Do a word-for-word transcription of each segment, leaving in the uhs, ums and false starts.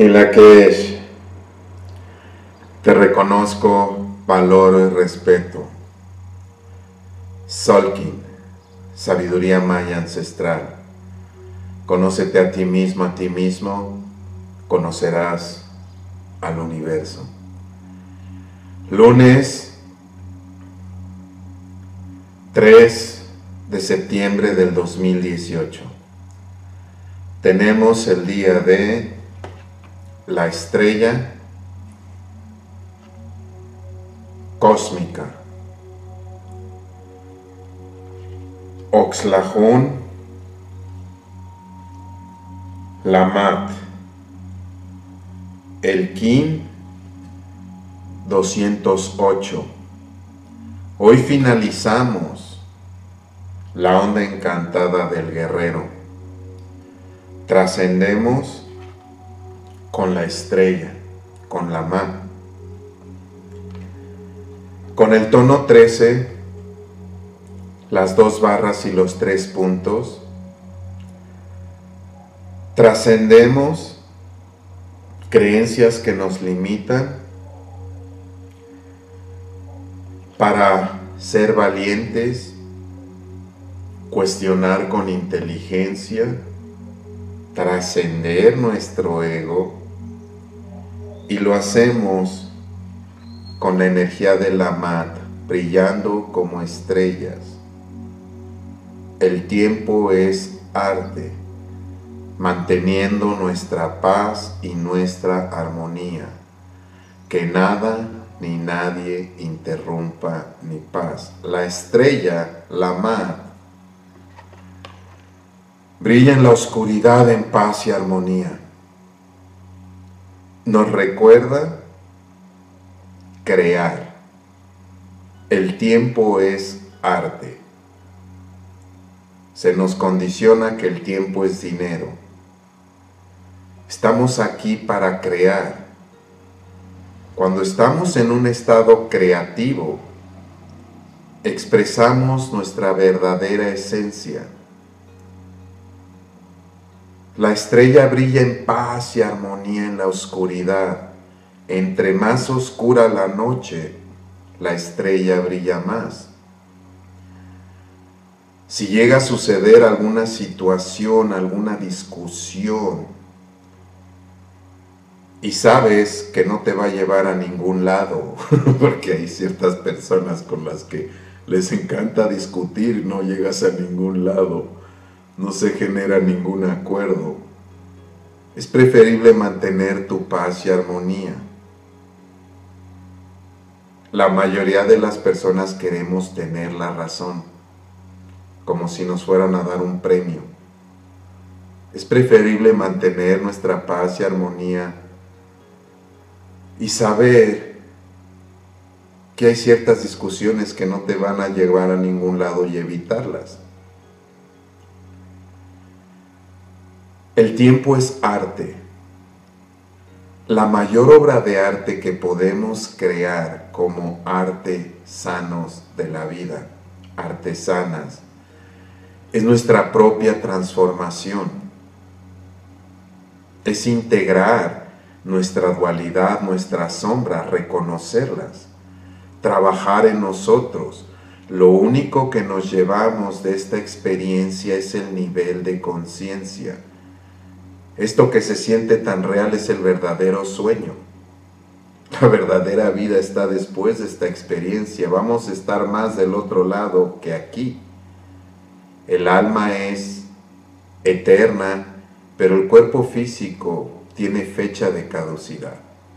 en la que te reconozco, valoro y respeto. Tzolk'in, sabiduría maya ancestral. Conócete a ti mismo, a ti mismo, conocerás al universo. Lunes tres de septiembre del dos mil dieciocho. Tenemos el día de la estrella cósmica, Oxlajún Lamat, el Kin doscientos ocho. Hoy finalizamos la onda encantada del guerrero. Trascendemos con la estrella, con la Ma. Con el tono trece, las dos barras y los tres puntos, trascendemos creencias que nos limitan para ser valientes, cuestionar con inteligencia, trascender nuestro ego, y lo hacemos con la energía de la Mat, brillando como estrellas. El tiempo es arte, manteniendo nuestra paz y nuestra armonía. Que nada ni nadie interrumpa mi paz. La estrella, la Mat, brilla en la oscuridad en paz y armonía. Nos recuerda crear. El tiempo es arte. Se nos condiciona que el tiempo es dinero. Estamos aquí para crear. Cuando estamos en un estado creativo, expresamos nuestra verdadera esencia. La estrella brilla en paz y armonía en la oscuridad. Entre más oscura la noche, la estrella brilla más. Si llega a suceder alguna situación, alguna discusión, y sabes que no te va a llevar a ningún lado, porque hay ciertas personas con las que les encanta discutir, no llegas a ningún lado, no se genera ningún acuerdo. Es preferible mantener tu paz y armonía. La mayoría de las personas queremos tener la razón, como si nos fueran a dar un premio. Es preferible mantener nuestra paz y armonía y saber que hay ciertas discusiones que no te van a llevar a ningún lado y evitarlas. El tiempo es arte. La mayor obra de arte que podemos crear como artesanos de la vida, artesanas, es nuestra propia transformación. Es integrar nuestra dualidad, nuestras sombras, reconocerlas, trabajar en nosotros. Lo único que nos llevamos de esta experiencia es el nivel de conciencia. Esto que se siente tan real es el verdadero sueño. La verdadera vida está después de esta experiencia. Vamos a estar más del otro lado que aquí. El alma es eterna, pero el cuerpo físico tiene fecha de caducidad.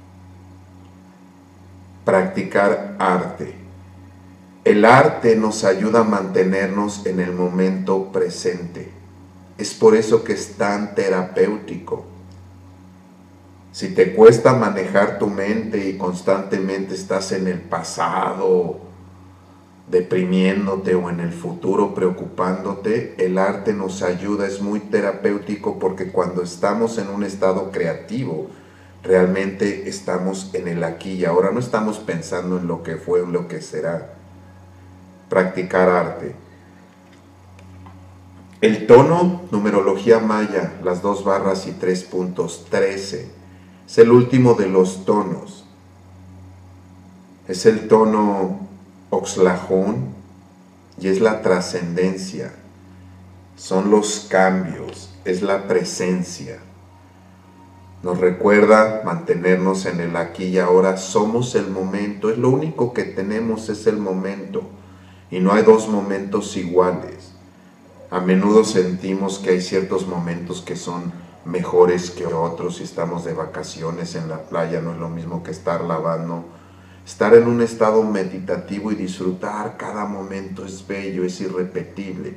Practicar arte. El arte nos ayuda a mantenernos en el momento presente. Es por eso que es tan terapéutico. Si te cuesta manejar tu mente y constantemente estás en el pasado, deprimiéndote, o en el futuro preocupándote, el arte nos ayuda, es muy terapéutico, porque cuando estamos en un estado creativo, realmente estamos en el aquí y ahora, no estamos pensando en lo que fue o lo que será. Practicar arte. El tono, numerología maya, las dos barras y tres puntos, trece. Es el último de los tonos. Es el tono Oxlajón y es la trascendencia. Son los cambios, es la presencia. Nos recuerda mantenernos en el aquí y ahora. Somos el momento, es lo único que tenemos, es el momento. Y no hay dos momentos iguales. A menudo sentimos que hay ciertos momentos que son mejores que otros. Si estamos de vacaciones en la playa, no es lo mismo que estar lavando. Estar en un estado meditativo y disfrutar cada momento es bello, es irrepetible.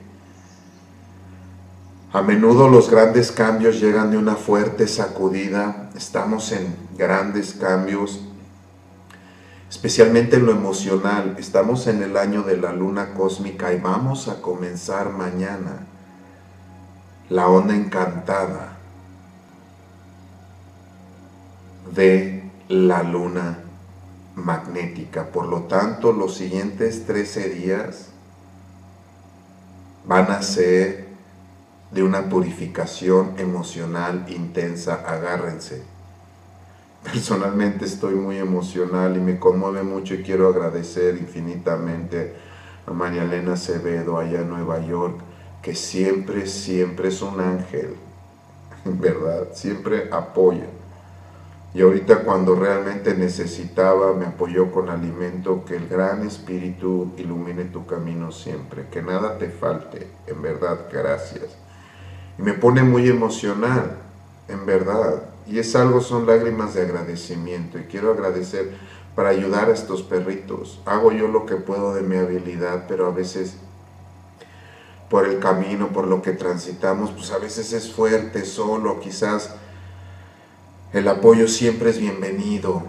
A menudo los grandes cambios llegan de una fuerte sacudida. Estamos en grandes cambios, especialmente en lo emocional. Estamos en el año de la luna cósmica y vamos a comenzar mañana la onda encantada de la luna magnética. Por lo tanto, los siguientes trece días van a ser de una purificación emocional intensa. Agárrense. Personalmente estoy muy emocional y me conmueve mucho y quiero agradecer infinitamente a María Elena Acevedo allá en Nueva York, que siempre, siempre es un ángel, en verdad, siempre apoya. Y ahorita cuando realmente necesitaba, me apoyó con alimento. Que el gran Espíritu ilumine tu camino siempre, que nada te falte, en verdad, gracias. Y me pone muy emocional, en verdad, y es algo, son lágrimas de agradecimiento, y quiero agradecer para ayudar a estos perritos. Hago yo lo que puedo de mi habilidad, pero a veces por el camino, por lo que transitamos, pues a veces es fuerte, solo, quizás el apoyo siempre es bienvenido,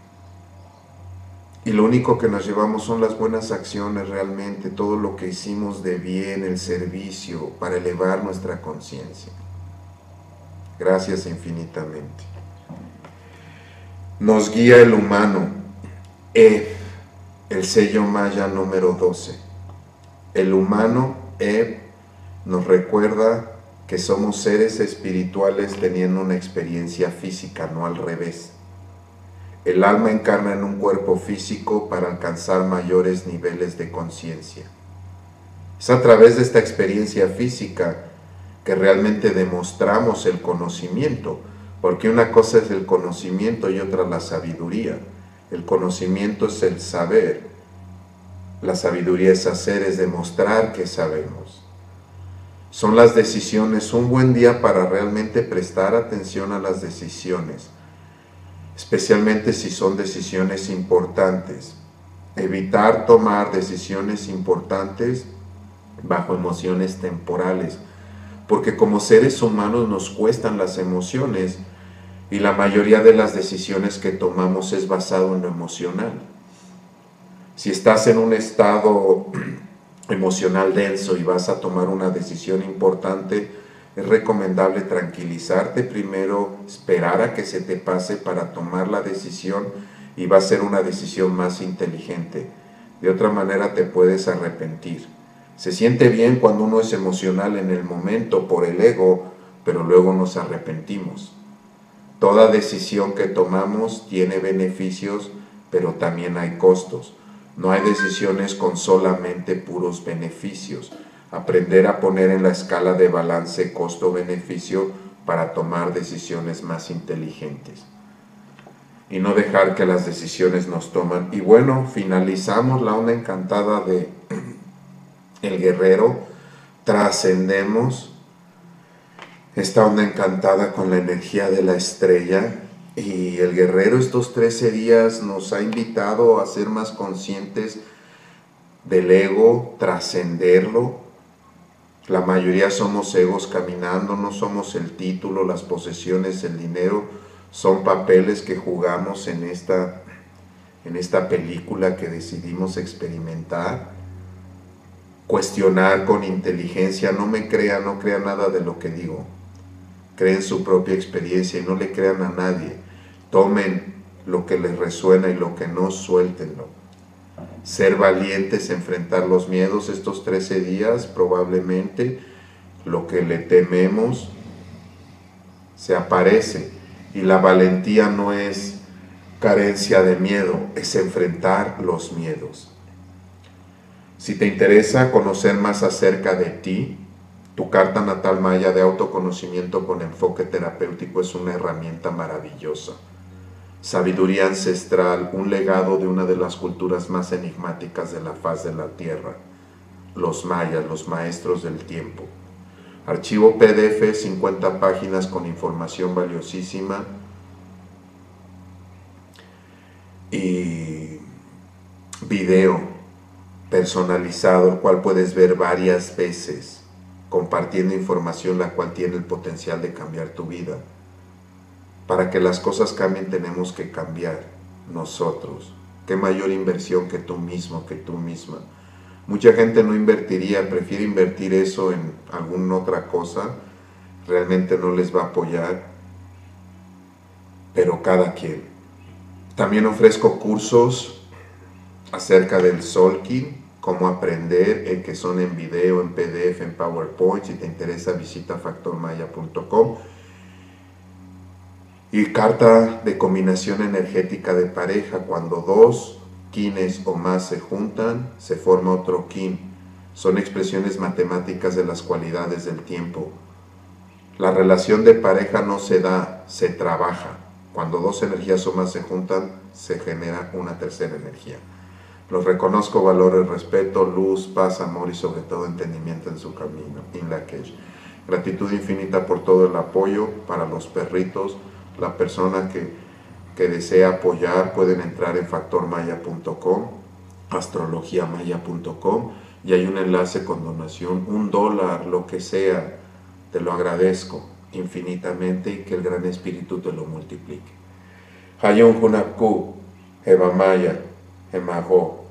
y lo único que nos llevamos son las buenas acciones realmente, todo lo que hicimos de bien, el servicio, para elevar nuestra conciencia. Gracias infinitamente. Nos guía el humano, E, el sello maya número doce. El humano, E, nos recuerda que somos seres espirituales teniendo una experiencia física, no al revés. El alma encarna en un cuerpo físico para alcanzar mayores niveles de conciencia. Es a través de esta experiencia física que realmente demostramos el conocimiento, porque una cosa es el conocimiento y otra la sabiduría. El conocimiento es el saber, la sabiduría es hacer, es demostrar que sabemos. Son las decisiones, un buen día para realmente prestar atención a las decisiones, especialmente si son decisiones importantes. Evitar tomar decisiones importantes bajo emociones temporales, porque como seres humanos nos cuestan las emociones y la mayoría de las decisiones que tomamos es basado en lo emocional. Si estás en un estado emocional denso y vas a tomar una decisión importante, es recomendable tranquilizarte primero, esperar a que se te pase para tomar la decisión, y va a ser una decisión más inteligente. De otra manera te puedes arrepentir. Se siente bien cuando uno es emocional en el momento por el ego, pero luego nos arrepentimos. Toda decisión que tomamos tiene beneficios, pero también hay costos. No hay decisiones con solamente puros beneficios. Aprender a poner en la escala de balance costo-beneficio para tomar decisiones más inteligentes. Y no dejar que las decisiones nos toman. Y bueno, finalizamos la onda encantada de El Guerrero. Trascendemos esta onda encantada con la energía de la estrella. Y el Guerrero estos trece días nos ha invitado a ser más conscientes del ego, trascenderlo. La mayoría somos egos caminando, no somos el título, las posesiones, el dinero, son papeles que jugamos en esta, en esta película que decidimos experimentar. Cuestionar con inteligencia, no me crean, no crean nada de lo que digo. Creen su propia experiencia y no le crean a nadie. Tomen lo que les resuena y lo que no, suéltenlo. Ser valientes, enfrentar los miedos estos trece días, probablemente lo que le tememos se aparece. Y la valentía no es carencia de miedo, es enfrentar los miedos. Si te interesa conocer más acerca de ti, tu carta natal maya de autoconocimiento con enfoque terapéutico es una herramienta maravillosa. Sabiduría ancestral, un legado de una de las culturas más enigmáticas de la faz de la Tierra, los mayas, los maestros del tiempo. Archivo P D F, cincuenta páginas con información valiosísima y video personalizado, el cual puedes ver varias veces, compartiendo información la cual tiene el potencial de cambiar tu vida. Para que las cosas cambien tenemos que cambiar nosotros. ¿Qué mayor inversión que tú mismo, que tú misma? Mucha gente no invertiría, prefiere invertir eso en alguna otra cosa, realmente no les va a apoyar, pero cada quien. También ofrezco cursos acerca del Solkin, cómo aprender, eh, que son en video, en P D F, en PowerPoint. Si te interesa, visita factor maya punto com. Y carta de combinación energética de pareja, cuando dos quines o más se juntan, se forma otro kin. Son expresiones matemáticas de las cualidades del tiempo. La relación de pareja no se da, se trabaja. Cuando dos energías o más se juntan, se genera una tercera energía. Los reconozco, valoro, respeto, luz, paz, amor y sobre todo entendimiento en su camino. In Lakesh. Gratitud infinita por todo el apoyo para los perritos. La persona que, que desea apoyar pueden entrar en factor maya punto com, astrología maya punto com, y hay un enlace con donación, un dólar, lo que sea. Te lo agradezco infinitamente y que el Gran Espíritu te lo multiplique. Hayun Hunapku, Eva Maya, Emago.